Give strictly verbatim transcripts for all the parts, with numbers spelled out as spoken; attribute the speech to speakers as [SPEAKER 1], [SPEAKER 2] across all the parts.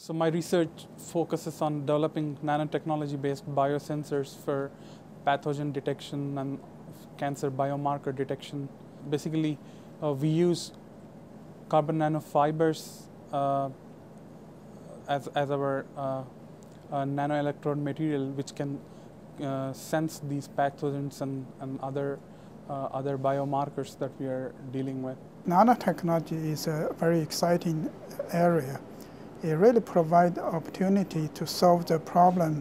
[SPEAKER 1] So my research focuses on developing nanotechnology-based biosensors for pathogen detection and cancer biomarker detection. Basically, uh, we use carbon nanofibers uh, as, as our uh, uh, nanoelectrode material, which can uh, sense these pathogens and, and other, uh, other biomarkers that we are dealing with.
[SPEAKER 2] Nanotechnology is a very exciting area. It really provides opportunity to solve the problem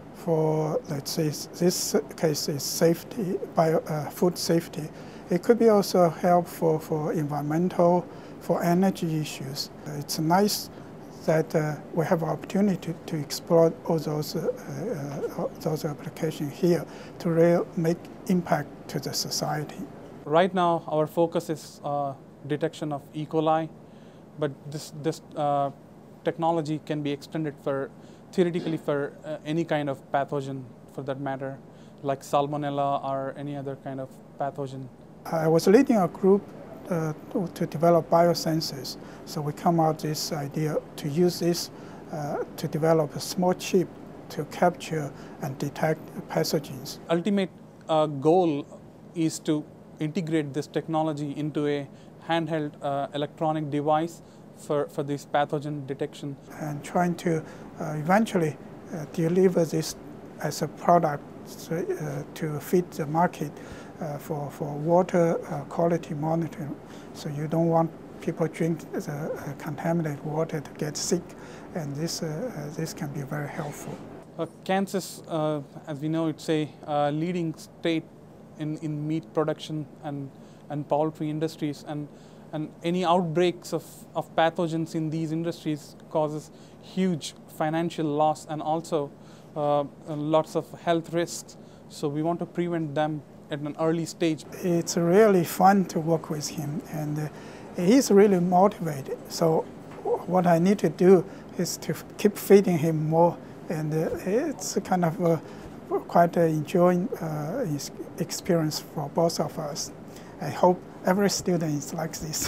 [SPEAKER 2] for, let's say, this case is safety, bio, uh, food safety. It could be also helpful for environmental, for energy issues. It's nice that uh, we have opportunity to, to explore all those, uh, uh, those applications here to really make impact to the society.
[SPEAKER 1] Right now, our focus is uh, detection of E. coli, but this, this uh, technology can be extended for, theoretically, for uh, any kind of pathogen, for that matter, like salmonella or any other kind of pathogen.
[SPEAKER 2] I was leading a group uh, to, to develop biosensors, so we come out with this idea to use this uh, to develop a small chip to capture and detect pathogens.
[SPEAKER 1] Ultimate uh, goal is to integrate this technology into a handheld uh, electronic device for, for this pathogen detection.
[SPEAKER 2] And trying to uh, eventually uh, deliver this as a product so, uh, to fit the market uh, for, for water uh, quality monitoring. So you don't want people drink the uh, contaminated water to get sick, and this, uh, uh, this can be very helpful.
[SPEAKER 1] Uh, Kansas, uh, as we know, it's a uh, leading state in, in meat production and, and poultry industries, and And any outbreaks of, of pathogens in these industries causes huge financial loss and also uh, lots of health risks. So we want to prevent them at an early stage.
[SPEAKER 2] It's really fun to work with him, and uh, he's really motivated. So what I need to do is to keep feeding him more, and uh, it's kind of a, quite an enjoying uh, experience for both of us. I hope every student is like this.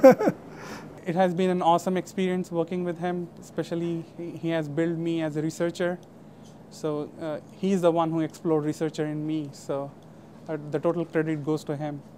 [SPEAKER 1] It has been an awesome experience working with him, especially he has built me as a researcher. So uh, he's the one who explored researcher in me, so uh, the total credit goes to him.